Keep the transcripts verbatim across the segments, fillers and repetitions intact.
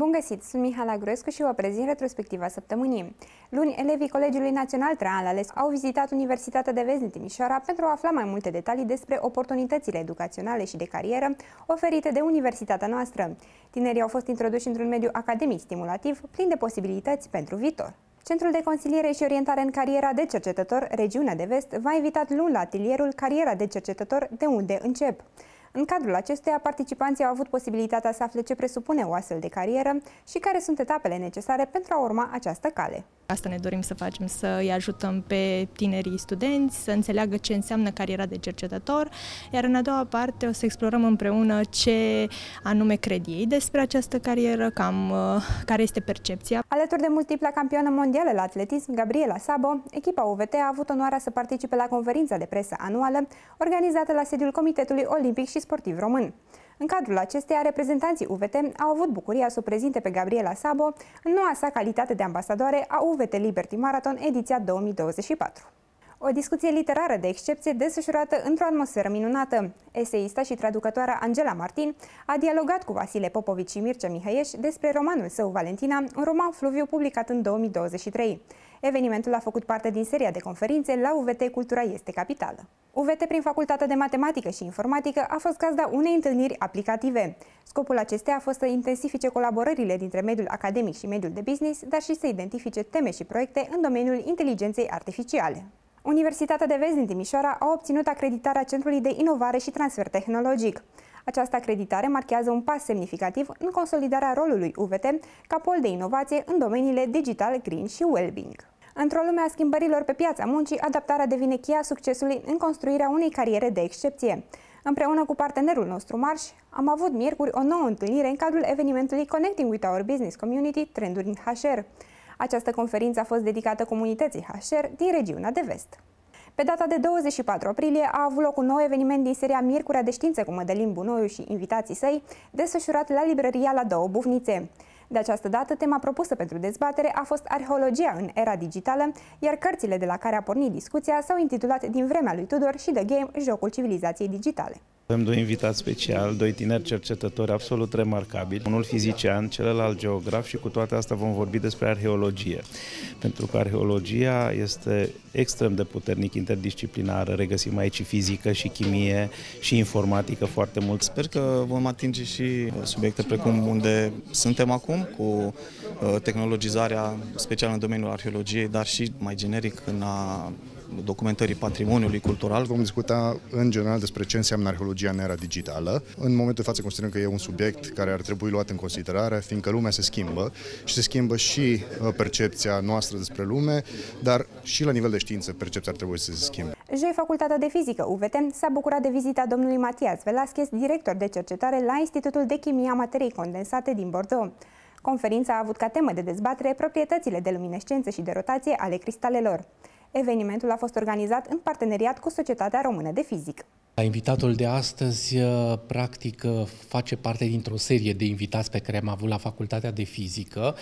Bun găsit! Sunt Mihaela Gruescu și vă prezint retrospectiva săptămânii. Luni, elevii Colegiului Național Traian Lalescu au vizitat Universitatea de Vest din Timișoara pentru a afla mai multe detalii despre oportunitățile educaționale și de carieră oferite de universitatea noastră. Tinerii au fost introduși într-un mediu academic stimulativ, plin de posibilități pentru viitor. Centrul de Consiliere și Orientare în Cariera de Cercetător, Regiunea de Vest, v-a invitat luni la atelierul Cariera de Cercetător De unde încep? În cadrul acestuia, participanții au avut posibilitatea să afle ce presupune o astfel de carieră și care sunt etapele necesare pentru a urma această cale. Asta ne dorim să facem, să îi ajutăm pe tinerii studenți să înțeleagă ce înseamnă cariera de cercetător, iar în a doua parte o să explorăm împreună ce anume cred ei despre această carieră, cam care este percepția. Alături de multipla campioană mondială la atletism, Gabriela Sabo, echipa U V T a avut onoarea să participe la conferința de presă anuală organizată la sediul Comitetului Olimpic și Sportiv Român. În cadrul acesteia, reprezentanții U V T au avut bucuria să o prezinte pe Gabriela Sabo în noua sa calitate de ambasadoare a U V T Liberty Marathon ediția două mii douăzeci și patru. O discuție literară de excepție desfășurată într-o atmosferă minunată. Eseista și traducătoarea Angela Martin a dialogat cu Vasile Popovici și Mircea Mihăieș despre romanul său Valentina, un roman fluviu publicat în două mii douăzeci și trei. Evenimentul a făcut parte din seria de conferințe la U V T Cultura este capitală. U V T, prin Facultatea de Matematică și Informatică, a fost gazda unei întâlniri aplicative. Scopul acesteia a fost să intensifice colaborările dintre mediul academic și mediul de business, dar și să identifice teme și proiecte în domeniul inteligenței artificiale. Universitatea de Vest din Timișoara a obținut acreditarea Centrului de Inovare și Transfer Tehnologic. Această acreditare marchează un pas semnificativ în consolidarea rolului U V T ca pol de inovație în domeniile digital, green și well-being. Într-o lume a schimbărilor pe piața muncii, adaptarea devine cheia succesului în construirea unei cariere de excepție. Împreună cu partenerul nostru Marș, am avut miercuri o nouă întâlnire în cadrul evenimentului Connecting with Our Business Community, Trenduri în H R. Această conferință a fost dedicată comunității H R din regiunea de vest. Pe data de douăzeci și patru aprilie a avut loc un nou eveniment din seria Miercurea de Știință cu Mădălin Bunoiu și invitații săi, desfășurat la librăria La Două Bufnițe. De această dată, tema propusă pentru dezbatere a fost Arheologia în era digitală, iar cărțile de la care a pornit discuția s-au intitulat Din vremea lui Tudor și The Game, Jocul civilizației digitale. Avem doi invitați speciali, doi tineri cercetători absolut remarcabili, unul fizician, celălalt geograf și cu toate astea vom vorbi despre arheologie. Pentru că arheologia este extrem de puternic interdisciplinară, regăsim aici și fizică și chimie și informatică foarte mult. Sper că vom atinge și subiecte precum unde suntem acum, cu tehnologizarea specială în domeniul arheologiei, dar și mai generic în a documentării patrimoniului cultural. Vom discuta în general despre ce înseamnă arheologia în era digitală. În momentul de față considerăm că e un subiect care ar trebui luat în considerare, fiindcă lumea se schimbă și se schimbă și percepția noastră despre lume, dar și la nivel de știință percepția ar trebui să se schimbe. Joi, Facultatea de Fizică U V T s-a bucurat de vizita domnului Matias Velasquez, director de cercetare la Institutul de Chimie a Materiei Condensate din Bordeaux. Conferința a avut ca temă de dezbatere proprietățile de luminescență și de rotație ale cristalelor. Evenimentul a fost organizat în parteneriat cu Societatea Română de Fizică. Invitatul de astăzi, practic, face parte dintr-o serie de invitați pe care am avut la Facultatea de Fizică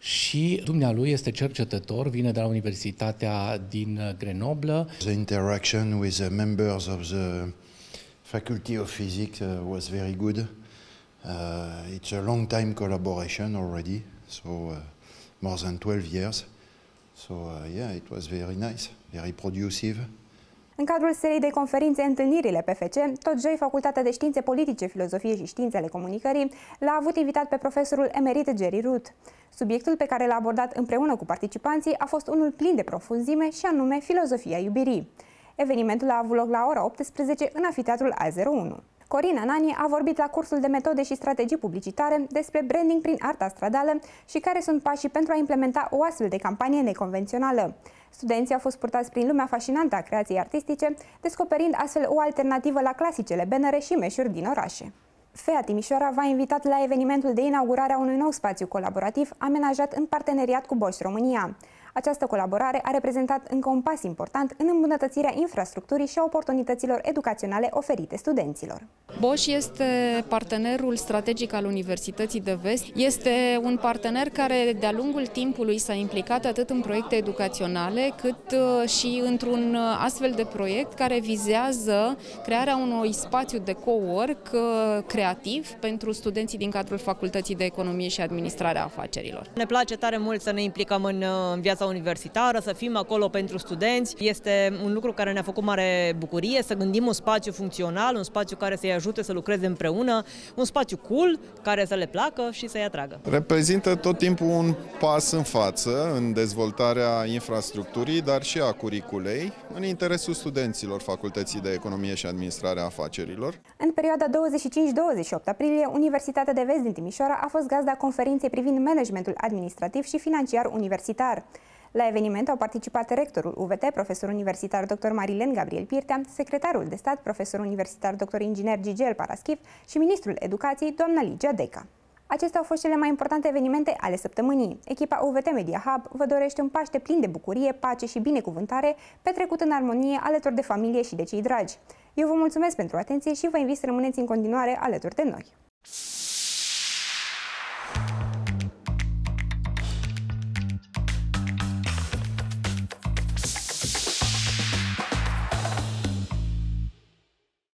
și dumnealui este cercetător, vine de la Universitatea din Grenoble. The interaction with the members of the Faculty of Physics was very good. Uh, it's a long time collaboration already, so uh, more than twelve years. So, uh, yeah, it was very nice, very producive. În cadrul seriei de conferințe Întâlnirile P F C, tot joi Facultatea de Științe Politice, Filozofie și Științele Comunicării l-a avut invitat pe profesorul emerit Jerry Root. Subiectul pe care l-a abordat împreună cu participanții a fost unul plin de profunzime și anume filozofia iubirii. Evenimentul a avut loc la ora optsprezece în Amfiteatrul A zero unu. Corina Nani a vorbit la cursul de metode și strategii publicitare despre branding prin arta stradală și care sunt pașii pentru a implementa o astfel de campanie neconvențională. Studenții au fost purtați prin lumea fascinantă a creației artistice, descoperind astfel o alternativă la clasicele bannere și meșuri din orașe. F E A Timișoara v-a invitat la evenimentul de inaugurare a unui nou spațiu colaborativ amenajat în parteneriat cu Bosch România. Această colaborare a reprezentat încă un pas important în îmbunătățirea infrastructurii și a oportunităților educaționale oferite studenților. Bosch este partenerul strategic al Universității de Vest. Este un partener care de-a lungul timpului s-a implicat atât în proiecte educaționale cât și într-un astfel de proiect care vizează crearea unui spațiu de cowork creativ pentru studenții din cadrul Facultății de Economie și Administrare a Afacerilor. Ne place tare mult să ne implicăm în, în viața universitară, să fim acolo pentru studenți. Este un lucru care ne-a făcut mare bucurie, să gândim un spațiu funcțional, un spațiu care să-i ajute să lucreze împreună, un spațiu cool, care să le placă și să-i atragă. Reprezintă tot timpul un pas în față în dezvoltarea infrastructurii, dar și a curiculei, în interesul studenților Facultății de Economie și Administrare a Afacerilor. În perioada douăzeci și cinci douăzeci și opt aprilie, Universitatea de Vest din Timișoara a fost gazda conferinței privind managementul administrativ și financiar universitar. La eveniment au participat rectorul U V T, profesor universitar doctor Marilen Gabriel Pirtea, secretarul de stat, profesor universitar doctor inginer Gigel Paraschiv și ministrul educației, doamna Ligia Deca. Acestea au fost cele mai importante evenimente ale săptămânii. Echipa U V T Media Hub vă dorește un Paște plin de bucurie, pace și binecuvântare, petrecut în armonie alături de familie și de cei dragi. Eu vă mulțumesc pentru atenție și vă invit să rămâneți în continuare alături de noi.